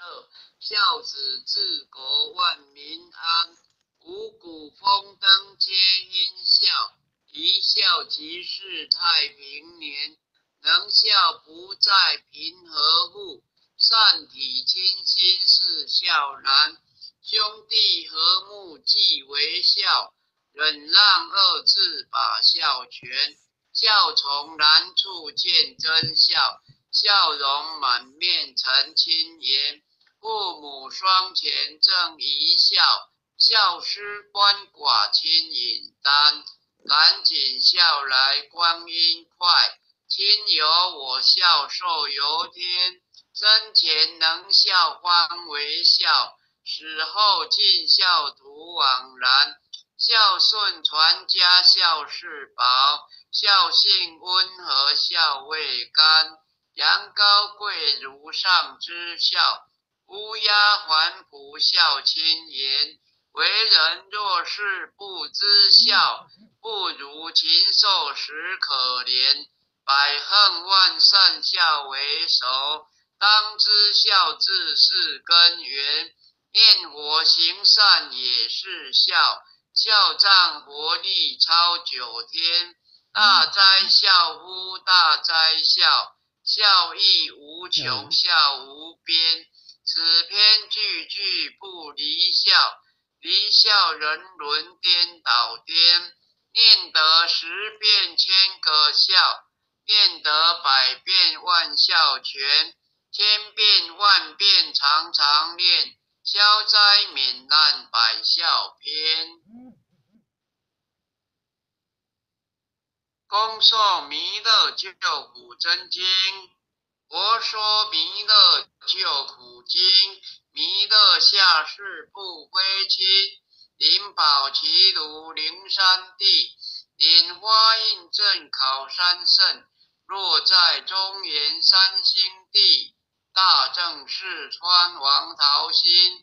乐，孝子治国万民安。五谷丰登皆因孝，一孝即是太平年。能孝不在贫和富，善体亲心是孝难。兄弟和睦即为孝，忍让二字把孝全。孝从难处见真孝，笑容满面成亲颜。父母双全正一孝，孝师鳏寡亲引单。赶紧孝来光阴快，亲有我孝寿由天。生前能孝方为孝，死后尽孝徒枉然。孝顺传家孝事宝，孝性温和孝未干。羊羔贵如上之孝，乌鸦还仆孝亲言。为人若是不知孝，不如禽兽实可怜。百恨万善孝为首，当知孝字是根源。念佛行善也是孝，孝仗佛力超九天。大哉孝夫大哉孝，孝义无穷孝无边。此篇句句不离孝，离孝人伦颠倒颠。念得10遍千个孝，念得100遍万孝全。千遍万遍常常念，消灾免难百孝篇。恭诵弥勒救苦真经。佛说弥勒救苦经，弥勒下世不归亲。灵宝齐如灵山地，莲花印证考山胜。若在中原三星地，大正四川王桃心。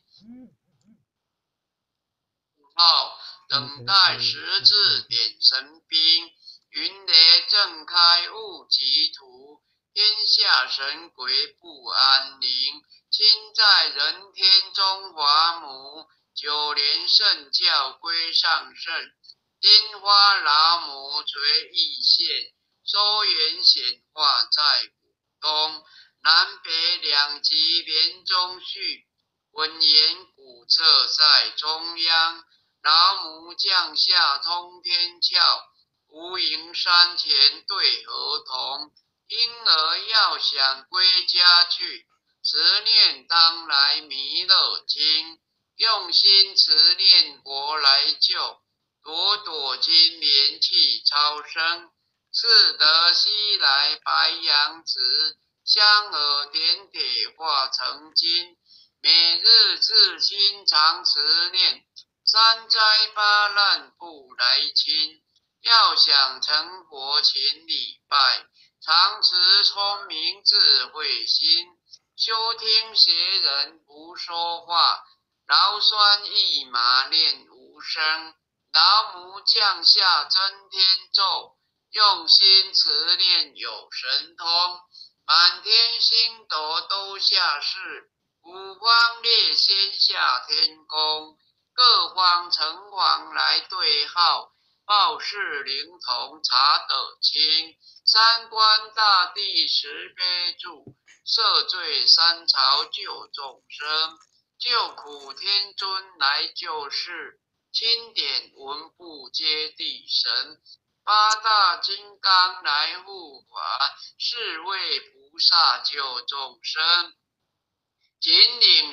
号等待十字点神兵，云雷震开雾即土。天下神鬼不安宁，亲在人天中华母。9年圣教归上圣，拈花老母垂义县。收元显化在古东，南北两极连中续。文言古册在中央，老母降下通天教。无垠山前对河童，婴儿要想归家去，持念当来弥勒经。用心持念佛来救，朵朵金莲气超生。似得西来白杨子，香耳点铁化成金。每日自心常持念，3灾8难不来侵。要想成佛勤礼拜，常持聪明智慧心。休听邪人胡说话，劳酸一马念无声。老母降下真天咒，用心持念有神通。满天星斗都下世，五方列仙下天宫。各方城隍来对号，报事灵童查得清。三官大帝慈悲助，赦罪三朝救众生。救苦天尊来救世，钦点文部接地神。8大金刚来护法，4位菩萨救众生。紧领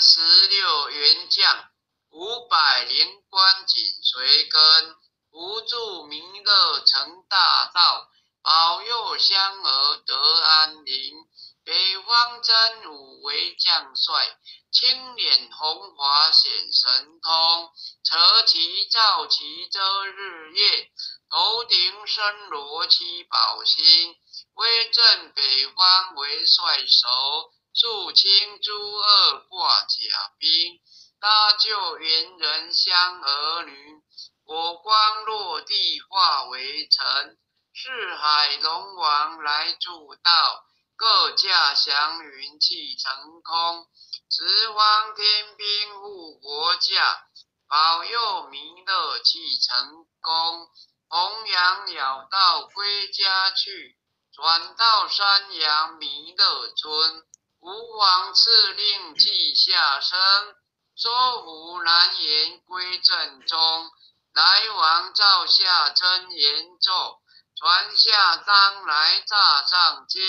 36员将，500灵官紧随跟。扶助弥勒成大道，保佑香儿得安宁。北方真武为将帅，青脸红华显神通。扯旗照旗遮日夜，头顶身罗七宝星。威震北方为帅首，肃清诸恶挂甲兵。搭救猿人香儿女，火光落地化为尘。四海龙王来助道，各驾祥云气成空。 十方天兵护国驾，保佑弥勒去成功。弘扬了道归家去，转到山阳弥勒尊。吾皇敕令记下生，说服难言归正中。来往照下真言咒，传下当来诈上经。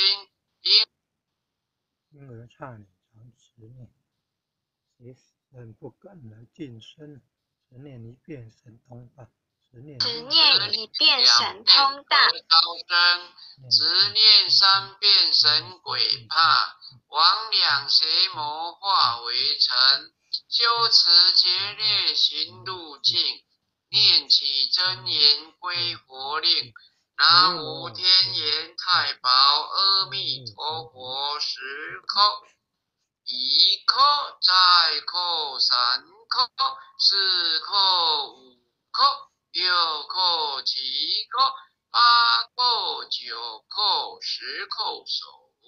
婴儿差你常持念，谁人不敢来近身？持念一遍神通大，持念一遍神通大，执念三遍神鬼怕，魍魉邪魔化为尘。修持劫掠行路径，念起真言归佛令。南无天眼太保阿弥陀佛10口，1口再口3口4口5口6口7口8口9口10口手。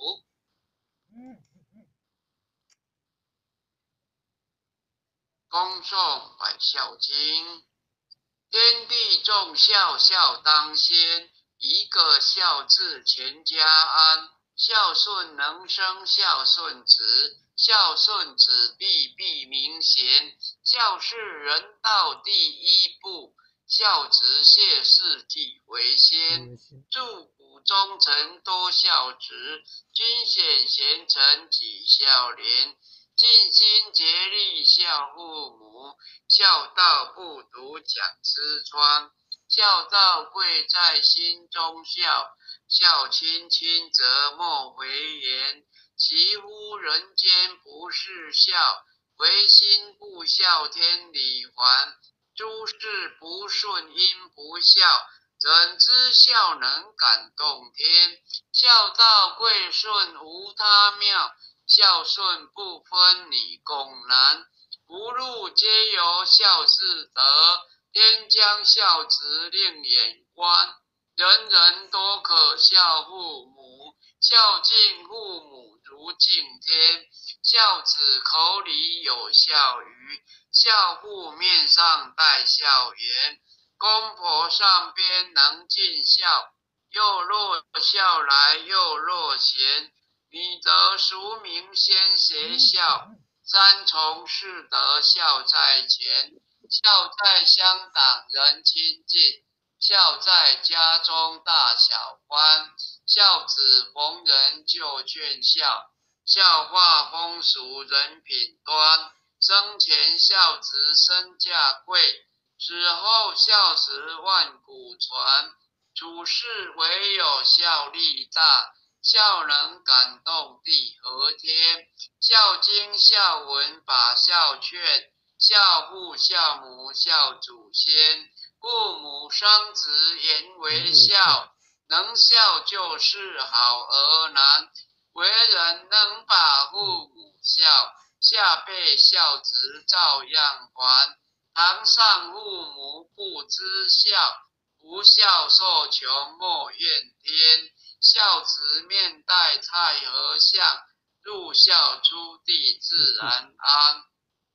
恭诵百孝经。天地众孝，孝当先。一个孝字，全家安。孝顺能生孝顺子，孝顺子弟必名贤。孝是人道第一步，孝子谢世纪为先。祝古忠臣多孝直，君显贤臣己孝廉。尽心竭力孝父母，孝道不独讲师川。孝道贵在心中孝，孝亲亲则莫回言。其乎人间不是孝，唯心不孝天理还。诸事不顺因不孝，怎知孝能感动天？孝道贵顺无他妙，孝顺不分你共难。福禄皆由孝事得，天将孝子令眼观。人人多可孝父母，孝敬父母如敬天。孝子口里有孝语，孝父面上带孝颜。公婆上边能尽孝，又若孝来又若贤。女德俗名先贤孝，三从四德孝在前。孝在乡党人亲近，孝在家中大小欢。孝子逢人就劝孝，孝化风俗人品端。生前孝子身价贵，死后孝子万古传。处世唯有孝力大，孝能感动地和天。孝经孝文把孝劝，孝父孝母孝祖先。父母生子言为孝，能孝就是好儿男。为人能把父母孝，下辈孝子照样还。堂上父母不知孝，不孝受穷莫怨天。孝子面带蔡和相，入孝出地自然安。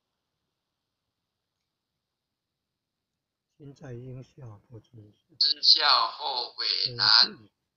心在应孝不知知孝后悔难，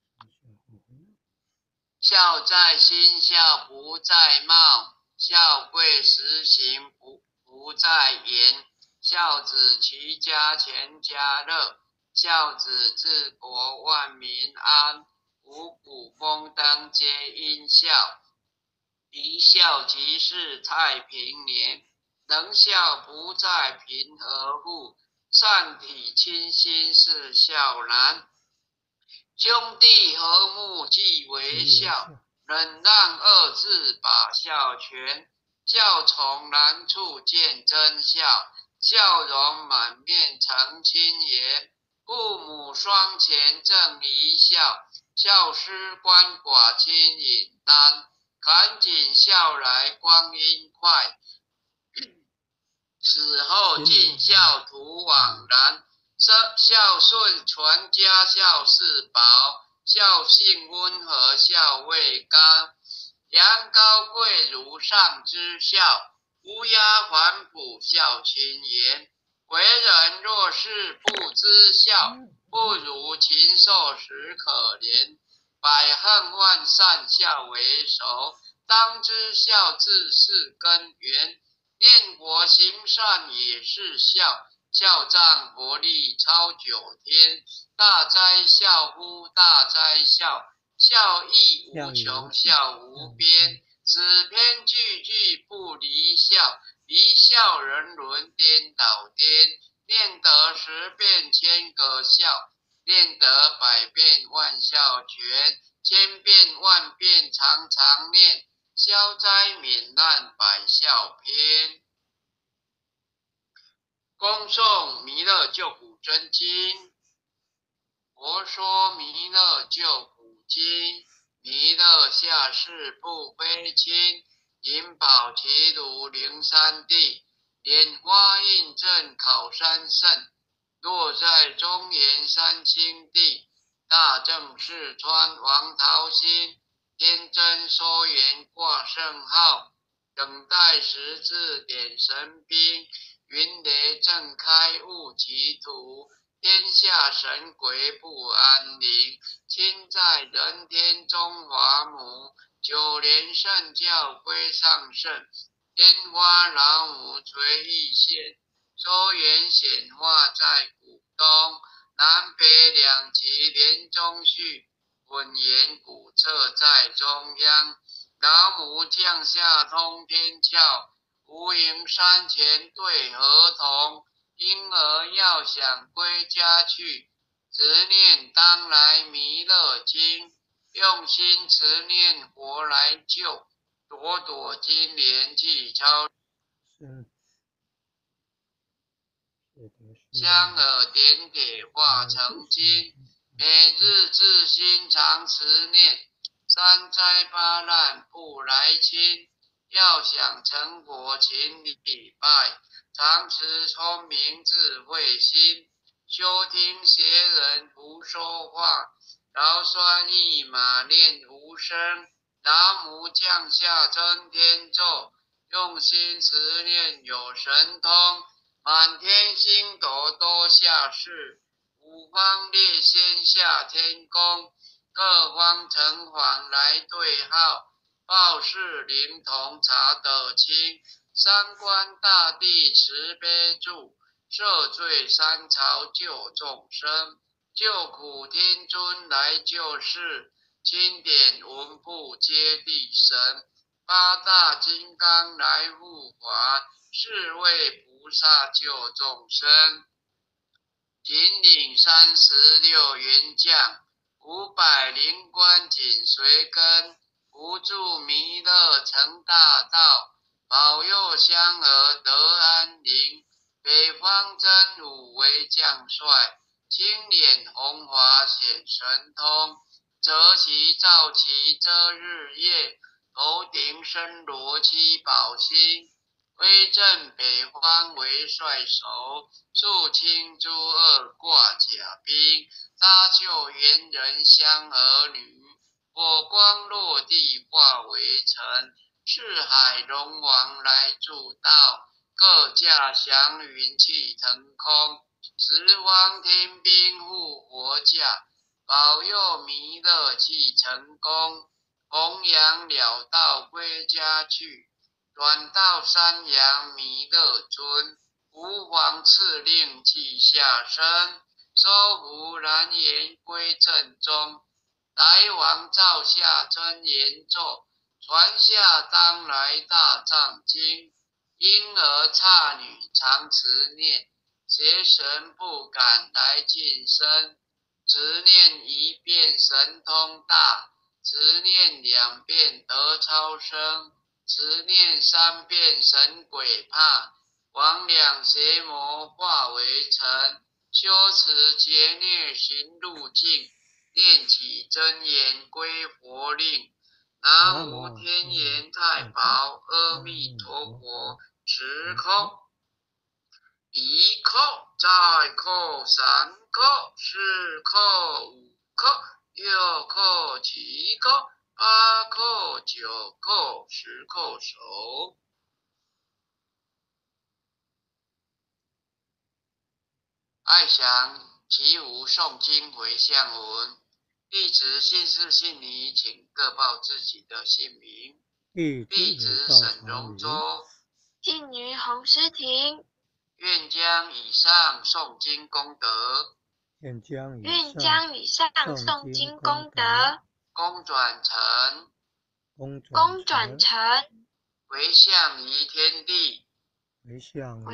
孝在心孝不在貌，孝贵实行不在言。孝子齐家全家乐，孝子治国万民安。五谷丰登皆因孝，一孝即是太平年。能孝不在贫和富，善体亲心是孝难。兄弟和睦即为孝，忍让二字把孝全。孝从难处见真孝，笑容满面成亲颜。父母双全正一孝，孝师鳏寡亲引担。赶紧孝来光阴快，死后尽孝徒枉然。孝顺全家孝是宝，孝性温和孝味甘。 羊羔贵如上之孝，乌鸦还哺孝亲言。为人若是不知孝，不如禽兽实可怜。百恨万善孝为首，当知孝字是根源。念佛行善也是孝，孝仗佛力超九天。大哉孝乎大哉孝，孝义无穷，孝无边。此篇句句不离孝，离孝人伦颠倒颠。念得10遍千个孝，念得100遍万孝全。千遍万遍常常念，消灾免难百孝篇。恭诵弥勒救苦真经。佛说弥勒救苦经，弥勒下世不非亲，灵宝齐如03地，莲花印证考山胜，落在中原三清地。大正四川王桃心，天真收圆挂圣号，等待十字点神兵，云雷震开雾极土。天下神鬼不安宁，亲在人天中华母。9年圣教归上圣，天花老母垂玉线，周圆显化在古东。南北两极连中续，混言古册在中央。老母降下通天窍，无垠山前对河童。婴儿要想归家去，执念当来弥勒经。用心持念佛来救，朵朵金莲际超生， 香耳点铁化成金。每日自心常持念，三灾八难不来侵。要想成佛请礼拜，常持聪明智慧心。休听邪人胡说话，劳酸一马念无声。老母降下真天咒，用心持念有神通。满天星斗都下世，五方列仙下天宫。各方城隍来对号，报事灵童查得清。三官大帝慈悲助，赦罪三朝救众生。救苦天尊来救世，钦点文部接地神。八大金刚来护法，4位菩萨救众生。引领36员将，500灵官紧随跟。扶助弥勒成大道，保佑香儿得安宁。北方真武为将帅，青脸红华显神通。择其照其遮日夜，头顶身罗七宝星。威震北方为帅首，肃清诸恶挂甲兵。搭救猿人香儿女，火光落地化为尘。赤海龙王来助道，各驾祥云气腾空。十方天兵护佛驾，保佑弥勒气成功。弘扬了道归家去，转到山阳弥勒尊。吾皇敕令记下生，收服蓝颜归正中。来王诏下真言咒，传下当来大藏经。婴儿刹女常持念，邪神不敢来近身。持念1遍神通大，持念2遍得超生，持念3遍神鬼怕。魍魉邪魔化为尘，修持劫孽行路径。念起真言归佛令，南无天眼太保阿弥陀佛。10叩，1叩，再叩3叩，4叩5叩，6叩7叩， 8叩9叩10叩首。爱详祈福诵经回向文。弟子信誓信疑，请各报自己的姓名。弟子沈荣洲， 敬于洪师庭。 愿将以上诵经功德， 愿将以上诵经功德， 功转成，回向于天地， 回向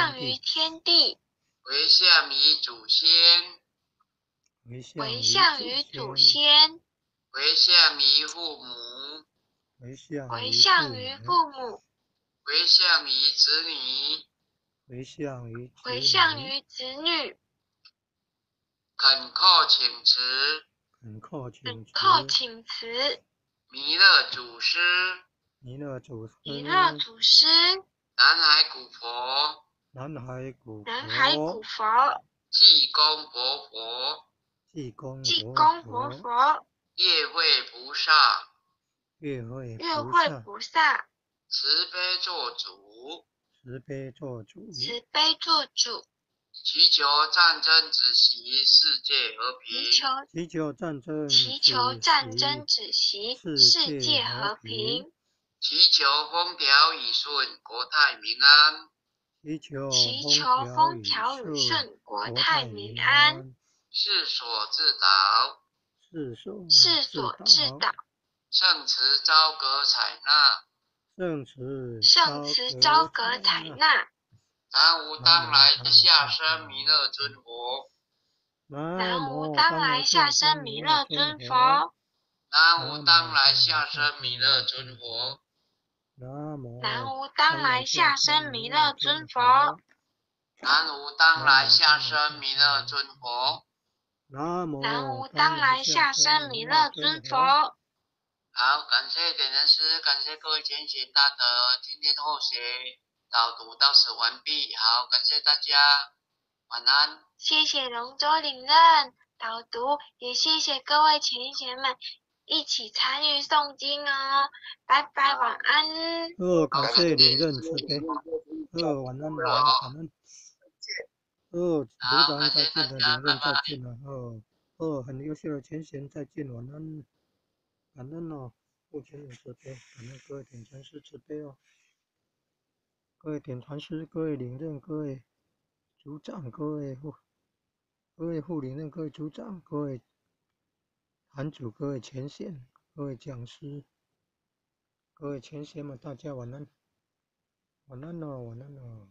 于祖先， 回向于祖先， 回向于父母， 回向于子女， 回向于子女， 恳叩请辞，弥勒祖师，南海古佛，济公活佛，月会菩萨，慈悲做主，祈求战争止息，世界和平。 祈求战争世界和平。 祈求风调雨顺，国泰民安。 祈求风调雨顺，国泰民安。 世所自导，圣慈昭阁采纳。南无当来下生弥勒尊佛。 南无当来下生弥勒尊佛。 南无当来下生弥勒尊佛。 南无当来下生弥勒尊佛。 南无当来下生弥勒尊佛。 南无当来下生弥勒尊佛。 好，感谢点人师，感谢各位前贤大德，今天后学导读到此完毕。好，感谢大家，晚安。 谢谢龙舟领任导读，也谢谢各位前贤们一起参与诵经哦。拜拜，晚安。 感谢领任慈悲。晚安，感恩。组长再见了，领任再见了。很优秀的前贤再见，晚安。感恩哦，父亲有慈悲，感恩各位点传师慈悲哦。各位点传师，各位领任，各位组长，各位副领任，各位组长，各位坛主，各位前贤，各位讲师，各位前贤们，大家晚安，晚安哦，晚安哦。